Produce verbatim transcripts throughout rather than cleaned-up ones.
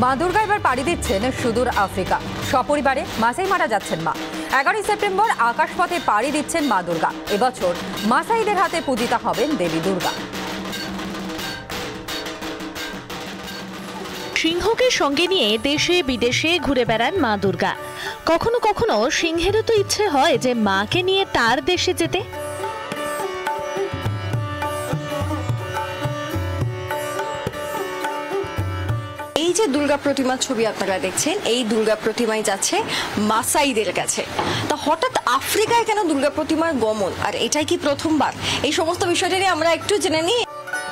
মা দুর্গা এবার পাড়ি দিচ্ছেন সুদূর আফ্রিকা। সপরিবারে মাসাই মারা যাচ্ছেন মা। এগারোই সেপ্টেম্বর আকাশপথে পাড়ি দিচ্ছেন মা দুর্গা। এবছর মাসাইদের হাতে পূজিতা হবেন দেবী দুর্গা। সিংহকে সঙ্গে নিয়ে দেশে বিদেশে ঘুরে বেড়ান মা দুর্গা। কখনো কখনো সিংহেরও তো ইচ্ছে হয় যে মাকে নিয়ে তার দেশে যেতে। এই যে দুর্গা প্রতিমার ছবি আপনারা দেখছেন, এই দুর্গা প্রতিমাই যাচ্ছে মাসাইদের কাছে। তা হঠাৎ আফ্রিকায় কেন দুর্গা প্রতিমার গমন, আর এটাই কি প্রথমবার? এই সমস্ত বিষয়টা নিয়ে আমরা একটু জেনে নিই।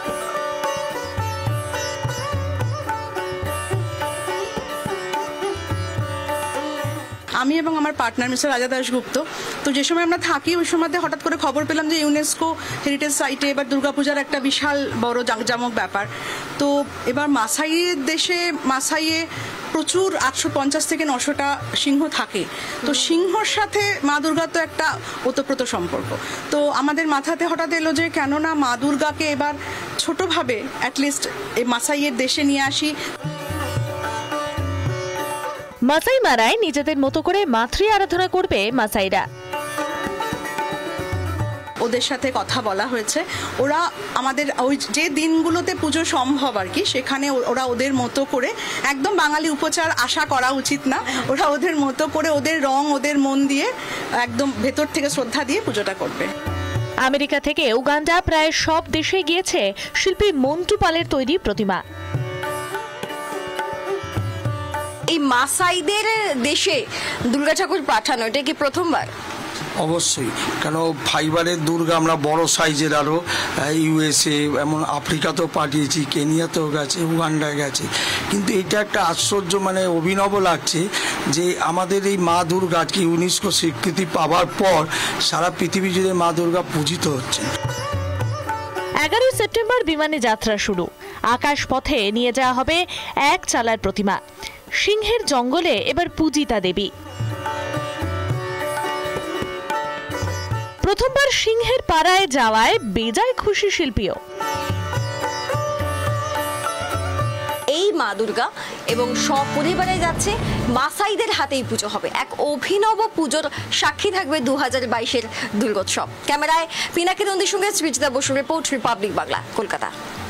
আমি এবং আমার পার্টনার মিস্টার রাজা দাশগুপ্ত, তো যে সময় আমরা থাকি ওই সময়তে হঠাৎ করে খবর পেলাম যে ইউনেস্কো হেরিটেজ সাইটে এবার দুর্গাপূজার একটা বিশাল বড় জাঁকজমক ব্যাপার। তো এবার মাসাইয়ের দেশে মাসাইয়ে প্রচুর আটশো পঞ্চাশ থেকে নশোটা সিংহ থাকে। তো সিংহর সাথে মা দুর্গার তো একটা ওতপ্রোত সম্পর্ক। তো আমাদের মাথাতে হঠাৎ এলো যে কেননা মা দুর্গাকে এবার ছোটোভাবে অ্যাটলিস্ট এই মাসাইয়ের দেশে নিয়ে আসি। মাসাই মারায় নিজেদের মতো করে মাতৃ আরাধনা করবে মাসাইরা। ওদের সাথে কথা বলা হয়েছে, ওরা আমাদের ওই যে দিনগুলোতে পুজো সম্ভব আর কি, সেখানে ওরা ওদের মতো করে, একদম বাঙালি উপচার আশা করা উচিত না, ওরা ওদের মতো করে ওদের রং ওদের মন দিয়ে একদম ভেতর থেকে শ্রদ্ধা দিয়ে পুজোটা করবে। আমেরিকা থেকে উগান্ডা প্রায় সব দেশে গিয়েছে শিল্পী মন্টু পালের তৈরি প্রতিমা। এই মাসাইদের দেশে দুর্গা ঠাকুর পাঠানো এটা কি প্রথমবার? অবশ্যই, কেন ফাইবারের দুর্গা আমরা বড় সাইজের আরও ইউএসএ এমন আফ্রিকাতেও পাঠিয়েছি, কেনিয়াতেও গেছে, উগান্ডায় গেছে। কিন্তু এটা একটা আশ্চর্য মানে অভিনব লাগছে যে আমাদের এই মা দুর্গা আজকে ইউনেস্কো স্বীকৃতি পাওয়ার পর সারা পৃথিবী জুড়ে মা দুর্গা পূজিত হচ্ছে। এগারোই সেপ্টেম্বর বিমানে যাত্রা শুরু। আকাশ পথে নিয়ে যাওয়া হবে এক চালার প্রতিমা। সিংহের জঙ্গলে এবার পূজিতা দেবী। প্রথমবার সিংহের পাড়ায় যাওয়ায় বেজায় খুশি শিল্পীও। এই মা দুর্গা এবং সপরিবারে যাচ্ছে মাসাইদের হাতেই পুজো হবে। এক অভিনব পুজোর সাক্ষী থাকবে দু হাজার বাইশের দুর্গোৎসব। ক্যামেরায় পিনাকি নন্দীর সঙ্গে সৃজিতা বসুর রিপোর্ট, রিপাবলিক বাংলা, কলকাতা।